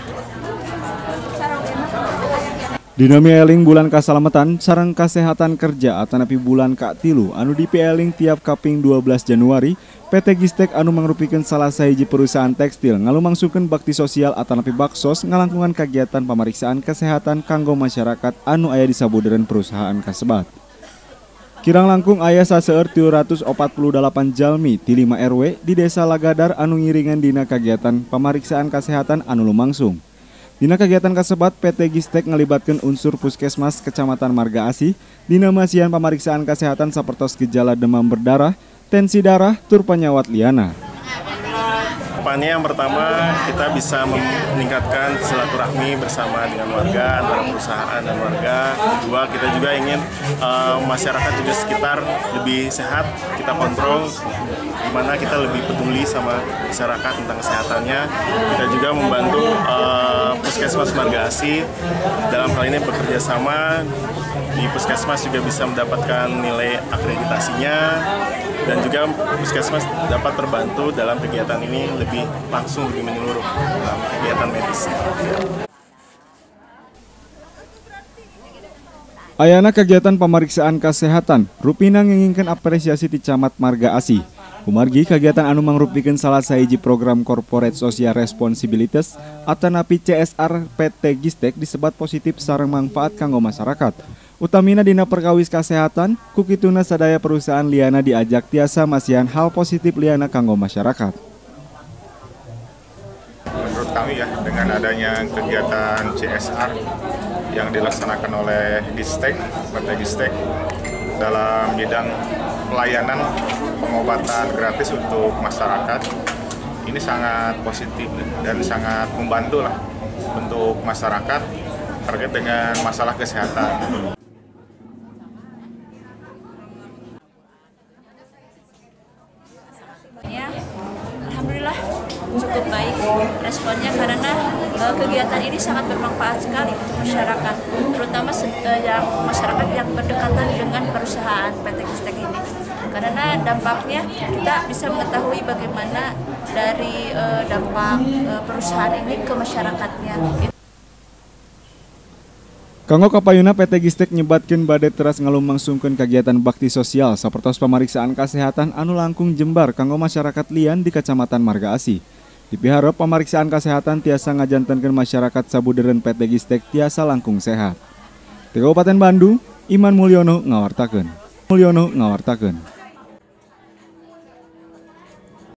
Dinami eling bulan kasalamatan sareng kesehatan kerja atanapi bulan K3 anu dipieling tiap kaping 12 Januari, PT Gistek anu mangrupikeun salah sahiji perusahaan tekstil ngalumangsungkeun bakti sosial atanapi baksos ngalangkungan kegiatan pameriksaan kesehatan kanggo masyarakat anu aya di sabudeureun perusahaan kasebat. Kirang langkung aya saseueur 348 jalmi ti 5 RW di Desa Lagadar anu ngiringan dina kegiatan pameriksaan kesehatan anu lumangsung. Dina kegiatan kasebat, PT Gistek ngelibatkan unsur puskesmas Kecamatan Marga Asih dina masihan pemeriksaan kesehatan sapertos gejala demam berdarah, tensi darah, tur panyawat liana. Harapannya yang pertama kita bisa meningkatkan silaturahmi bersama dengan warga, antara perusahaan dan warga. Kedua, kita juga ingin masyarakat juga sekitar lebih sehat, kita kontrol di mana kita lebih peduli sama masyarakat tentang kesehatannya. Kita juga membantu Puskesmas Marga Asih dalam hal ini bekerja sama di Puskesmas juga bisa mendapatkan nilai akreditasinya dan juga Puskesmas dapat terbantu dalam kegiatan ini lebih langsung, lebih menyeluruh dalam kegiatan medis. Ayana kegiatan pemeriksaan kesehatan, Rupina nginginkan apresiasi ti Camat Marga Asih. Kumargi kegiatan anu mangrupikeun salah sahiji program Corporate Social Responsibilities atanapi CSR PT Gistek disebat positif sareng manfaat kanggo masyarakat. Utamina dina perkawis kesehatan, kukituna sadaya perusahaan liana diajak tiasa masihan hal positif liana kanggo masyarakat. Menurut kami ya, dengan adanya kegiatan CSR yang dilaksanakan oleh Gistek, PT Gistek dalam bidang pelayanan pengobatan gratis untuk masyarakat, ini sangat positif dan sangat membantu lah untuk masyarakat terkait dengan masalah kesehatan. Alhamdulillah cukup baik responnya karena kegiatan ini sangat bermanfaat sekali untuk masyarakat, terutama yang masyarakat yang berdekatan dengan perusahaan PT Gistek ini. Karena dampaknya kita bisa mengetahui bagaimana dari dampak perusahaan ini ke masyarakatnya. Kanggo kapayuna PT Gistek nyebatkeun bade teras ngalumangsungkeun kegiatan bakti sosial sapertos pemeriksaan kesehatan anu langkung jembar kanggo masyarakat lian di Kecamatan Marga Asih. Dipiharep pemeriksaan kesehatan tiasa ngajantenkeun masyarakat sabudeureun PT Gistek tiasa langkung sehat. Di Kabupaten Bandung, Iman Mulyono ngawartakeun.